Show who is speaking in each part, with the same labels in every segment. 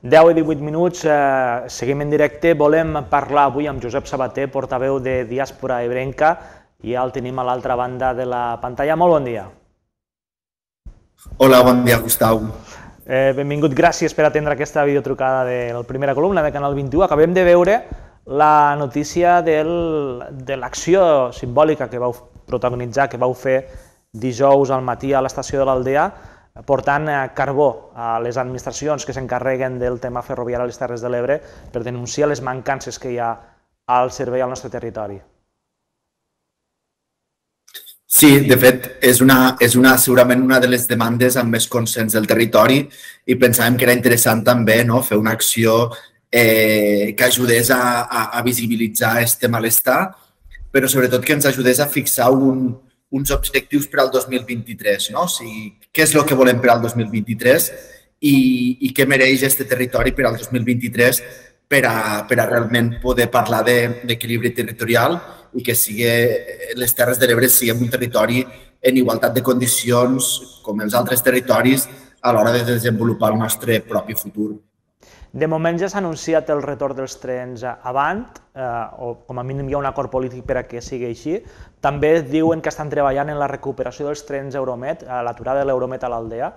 Speaker 1: 10 i 18 minuts, seguim en directe. Volem parlar avui amb Josep Sabater, portaveu de Diàspora Ebrenca, i ja el tenim a l'altra banda de la pantalla. Molt bon dia.
Speaker 2: Hola, bon dia, Gustau.
Speaker 1: Benvingut, gràcies per atendre aquesta videotrucada de la primera columna de Canal 21. Acabem de veure la notícia de l'acció simbòlica que vau protagonitzar, que vau fer dijous al matí a l'estació de l'Aldea, portant carbó a les administracions que s'encarreguen del tema ferroviari a les Terres de l'Ebre per denunciar les mancances que hi ha al servei al nostre territori.
Speaker 2: Sí, de fet, és segurament una de les demandes amb més consens del territori i pensàvem que era interessant també fer una acció que ajudés a visibilitzar aquest malestar, però sobretot que ens ajudés a fixar uns objectius per al 2023. O sigui, què és el que volem per al 2023 i què mereix aquest territori per al 2023 per a realment poder parlar d'equilibri territorial i que les Terres de l'Ebre siguin un territori en igualtat de condicions com els altres territoris a l'hora de desenvolupar el nostre propi futur.
Speaker 1: De moment ja s'ha anunciat el retorn dels trens avant, o com a mínim hi ha un acord polític per a que sigui així. També diuen que estan treballant en la recuperació dels trens Euromet, a l'aturada de l'Euromet a l'Aldea.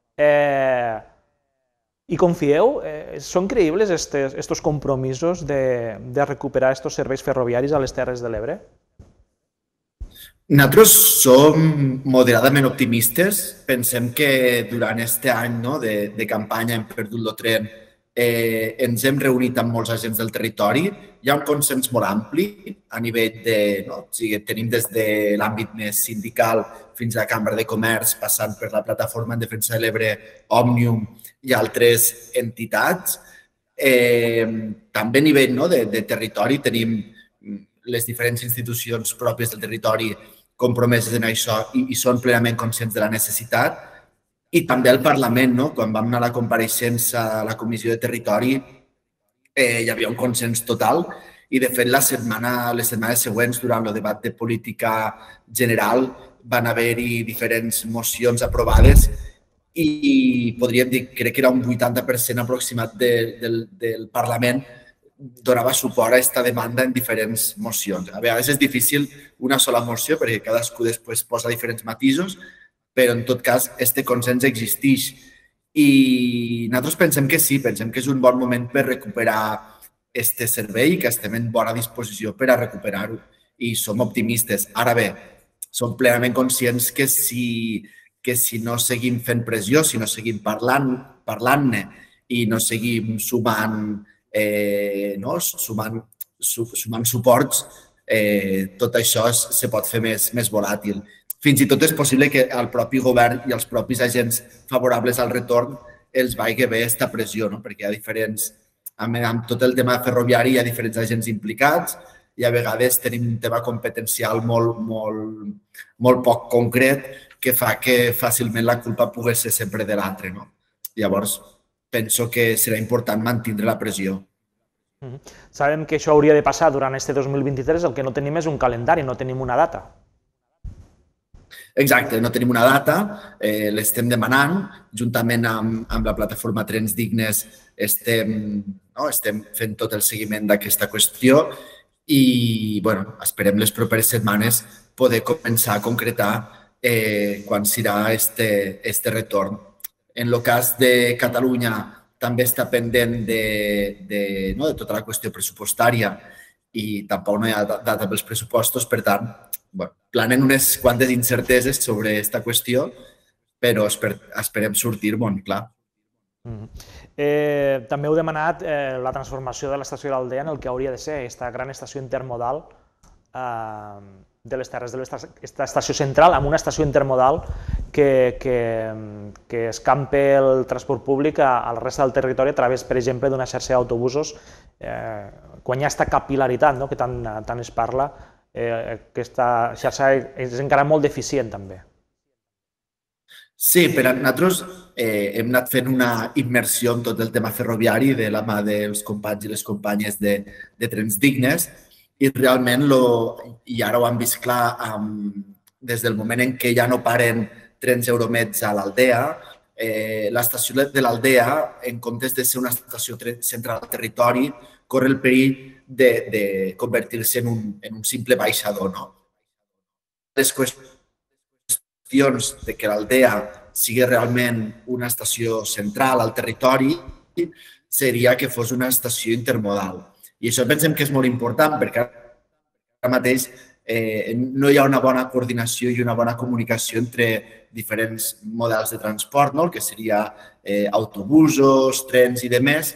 Speaker 1: I confieu? Són creïbles aquests compromisos de recuperar aquests serveis ferroviaris a les Terres de l'Ebre?
Speaker 2: Nosaltres som moderadament optimistes. Pensem que durant aquest any de campanya hem perdut el tren, ens hem reunit amb molts agents del territori. Hi ha un consens molt ampli a nivell tenim des de l'àmbit més sindical fins a la Cambra de Comerç, passant per la Plataforma en Defensa de l'Ebre, Òmnium i altres entitats. També a nivell de territori tenim les diferents institucions pròpies del territori compromeses en això i són plenament conscients de la necessitat. I també al Parlament, quan vam anar a la compareixença a la Comissió de Territori, hi havia un consens total i, de fet, les setmanes següents, durant el debat de política general, van haver-hi diferents mocions aprovades i podríem dir, crec que era un 80% aproximat del Parlament donava suport a aquesta demanda en diferents mocions. A vegades és difícil una sola moció perquè cadascú després posa diferents matisos, però en tot cas, aquest consens existeix. I nosaltres pensem que sí, pensem que és un bon moment per recuperar aquest servei i que estem en bona disposició per a recuperar-ho. I som optimistes. Ara bé, som plenament conscients que si no seguim fent pressió, si no seguim parlant-ne i no seguim sumant suports, tot això se pot fer més volàtil. Fins i tot és possible que el propi govern i els propis agents favorables al retorn els vagi bé aquesta pressió, perquè hi ha diferents, amb tot el tema ferroviari hi ha diferents agents implicats i a vegades tenim un tema competencial molt poc concret que fa que fàcilment la culpa pugui ser sempre de l'altre. Llavors, penso que serà important mantenir la pressió.
Speaker 1: Sabem que això hauria de passar durant este 2023, el que no tenim és un calendari, no tenim una data.
Speaker 2: Exacte, no tenim una data, l'estem demanant, juntament amb la plataforma Trens Dignes estem fent tot el seguiment d'aquesta qüestió i esperem les properes setmanes poder començar a concretar quan serà este retorn. En el cas de Catalunya també està pendent de tota la qüestió pressupostària i tampoc no hi ha data pels pressupostos, per tant, planen unes quantes incerteses sobre aquesta qüestió, però esperem sortir-me'n, clar.
Speaker 1: També heu demanat la transformació de l'estació de l'Aldea en el que hauria de ser aquesta gran estació intermodal de les Terres de l'Ebre, aquesta estació central amb una estació intermodal que escampa el transport públic a la resta del territori a través, per exemple, d'una xarxa d'autobusos. Quan hi ha aquesta capil·laritat que tant es parla, aquesta xarxa és encara molt deficient també.
Speaker 2: Sí, però nosaltres hem anat fent una immersió en tot el tema ferroviari de la mà dels companys i les companyes de Trens Dignes i realment, i ara ho han vist clar, des del moment en què ja no paren trens Euromets a l'Aldea, l'estació de l'Aldea, en comptes de ser una estació central al territori, corre el perill de convertir-se en un simple baixador. Les qüestions de que l'Aldea sigui realment una estació central al territori seria que fos una estació intermodal. I això pensem que és molt important perquè ara mateix no hi ha una bona coordinació i una bona comunicació entre diferents models de transport, el que seria autobusos, trens i demés,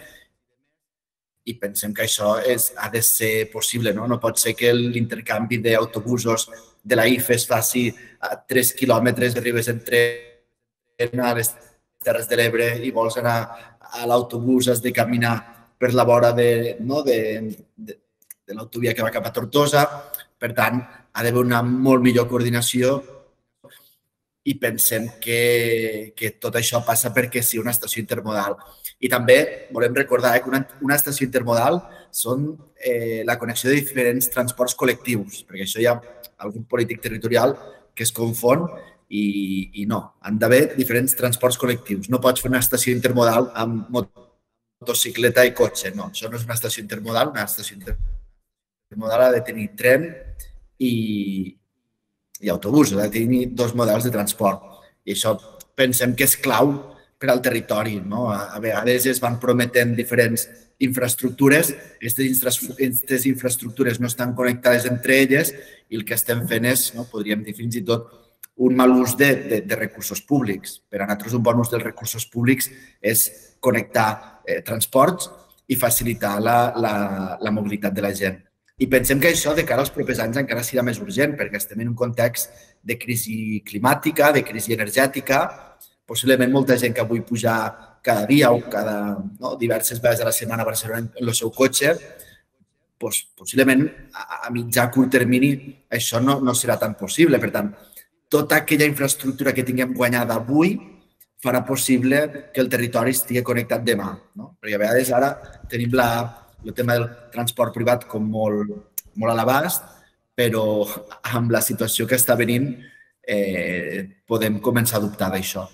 Speaker 2: i pensem que això ha de ser possible. No pot ser que l'intercanvi d'autobusos de la IFE es faci a 3 quilòmetres, arribes en tren a les Terres de l'Ebre i vols anar a l'autobús, has de caminar per la vora de l'autovia que va cap a Tortosa. Per tant, ha d'haver una molt millor coordinació i pensem que tot això passa perquè sigui una estació intermodal. I també volem recordar que una estació intermodal són la connexió de diferents transports col·lectius, perquè això hi ha algun polític territorial que es confon i no. Han d'haver diferents transports col·lectius. No pots fer una estació intermodal amb motocicleta i cotxe. No, això no és una estació intermodal. Una estació intermodal ha de tenir tren i autobús, ha de tenir dos models de transport. I això pensem que és clau per al territori. A vegades es van prometent diferents infraestructures, aquestes infraestructures no estan connectades entre elles i el que estem fent és, podríem dir fins i tot, un mal ús de recursos públics. Per a nosaltres un bon ús dels recursos públics és connectar transports i facilitar la mobilitat de la gent. I pensem que això de cara als propers anys encara serà més urgent perquè estem en un context de crisi climàtica, de crisi energètica. Possiblement molta gent que vull pujar cada dia o diverses vegades a la setmana a Barcelona en el seu cotxe, possiblement a mitjà curt termini això no serà tan possible. Per tant, tota aquella infraestructura que tinguem guanyada avui farà possible que el territori estigui connectat demà. Perquè a vegades ara tenim el tema del transport privat com molt a l'abast, però amb la situació que està venint podem començar a dubtar d'això.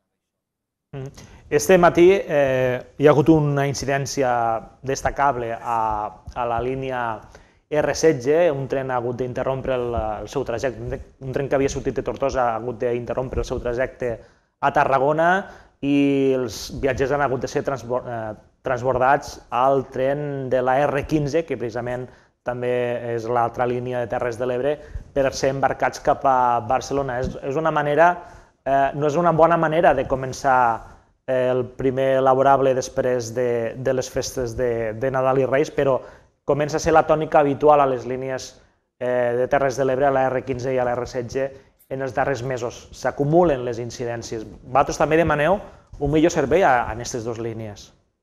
Speaker 1: Este matí hi ha hagut una incidència destacable a la línia R16, un tren ha hagut d'interrompre el seu trajecte, un tren que havia sortit de Tortosa ha hagut d'interrompre el seu trajecte a Tarragona i els viatgers han hagut de ser transbordats al tren de la R15, que precisament també és l'altra línia de Terres de l'Ebre, per ser embarcats cap a Barcelona. No és una bona manera de començar el primer laborable després de les festes de Nadal i Reis, però comença a ser la tònica habitual a les línies de Terres de l'Ebre, a la R15 i a la R16, en els darrers mesos. S'acumulen les incidències. Vosaltres també demaneu un millor servei en aquestes dues línies.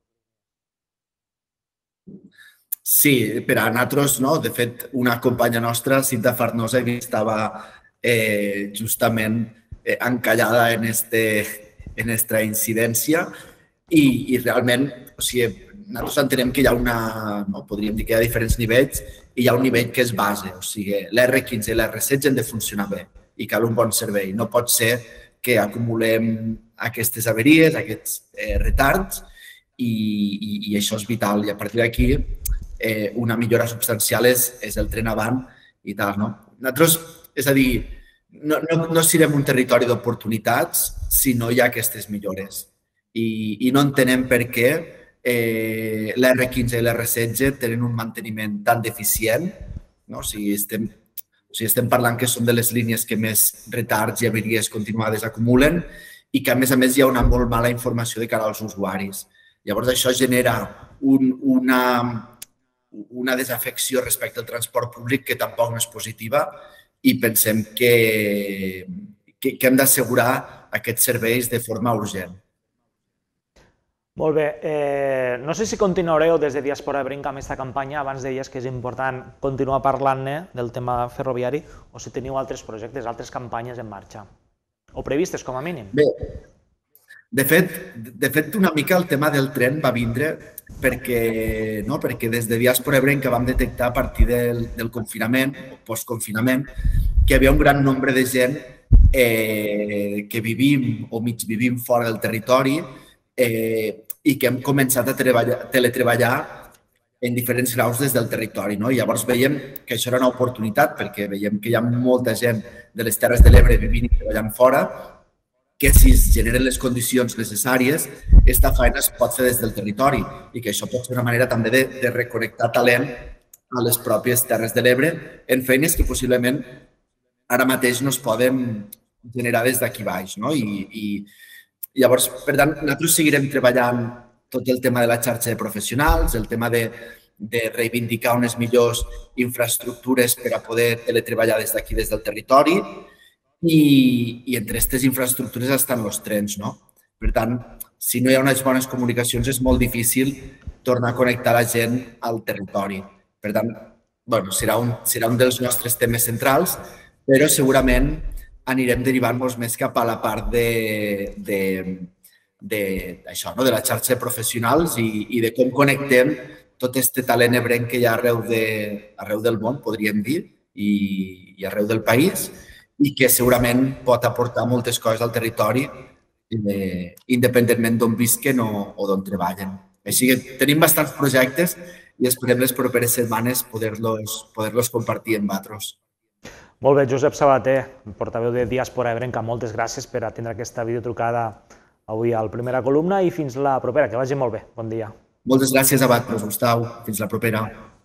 Speaker 2: Sí, per a nosaltres, de fet, una companya nostra, Cinta Farnosa, estava justament encallada en esta incidència i realment, nosaltres entenem que hi ha podríem dir que hi ha diferents nivells i hi ha un nivell que és base, o sigui, l'R15 i l'R16 han de funcionar bé i cal un bon servei. No pot ser que acumulem aquestes averies, aquests retards i això és vital. I a partir d'aquí una millora substancial és el tren avant i tal. Nosaltres, és a dir, no serem un territori d'oportunitats si no hi ha aquestes millores. I no entenem per què l'R15 i l'R16 tenen un manteniment tan deficient. Estem parlant que són de les línies que més retards i averies continuades acumulen i que, a més, hi ha una molt mala informació de cara als usuaris. Llavors, això genera una desafecció respecte al transport públic que tampoc no és positiva i pensem que hem d'assegurar aquests serveis de forma urgent.
Speaker 1: Molt bé. No sé si continuareu des de Diàspora Ebrenca amb aquesta campanya. Abans deies que és important continuar parlant-ne del tema ferroviari o si teniu altres projectes, altres campanyes en marxa o previstes com a mínim.
Speaker 2: Bé, de fet, una mica el tema del tren va vindre perquè des de Diàspora Ebrenca vam detectar a partir del confinament o postconfinament que hi havia un gran nombre de gent que vivim o mig vivim fora del territori i que hem començat a teletreballar en diferents graus des del territori. No? I llavors veiem que això era una oportunitat perquè veiem que hi ha molta gent de les Terres de l'Ebre vivint i treballant fora, que si es generen les condicions necessàries, aquesta feina es pot fer des del territori i que això pot ser una manera també de reconnectar talent a les pròpies Terres de l'Ebre en feines que possiblement ara mateix no es poden generar des d'aquí baix. No? I llavors, per tant, nosaltres seguirem treballant tot el tema de la xarxa de professionals, el tema de reivindicar unes millors infraestructures per a poder teletreballar des d'aquí, des del territori, i entre aquestes infraestructures estan els trens. No? Per tant, si no hi ha unes bones comunicacions és molt difícil tornar a connectar la gent al territori. Per tant, serà un dels nostres temes centrals, però segurament anirem derivant-nos més cap a la part de la xarxa de professionals i de com connectem tot aquest talent ebrenc que hi ha arreu del món, podríem dir, i arreu del país, i que segurament pot aportar moltes coses al territori independentment d'on visquen o d'on treballen. Així que tenim bastants projectes i esperem les properes setmanes poder-los compartir amb vosaltres.
Speaker 1: Molt bé, Josep Sabater, portaveu de Diàspora Ebrenca, moltes gràcies per atendre aquesta videotrucada avui al Primera Columna i fins la propera, que vagi molt bé. Bon dia.
Speaker 2: Moltes gràcies a vosaltres, Gustau. Fins la propera.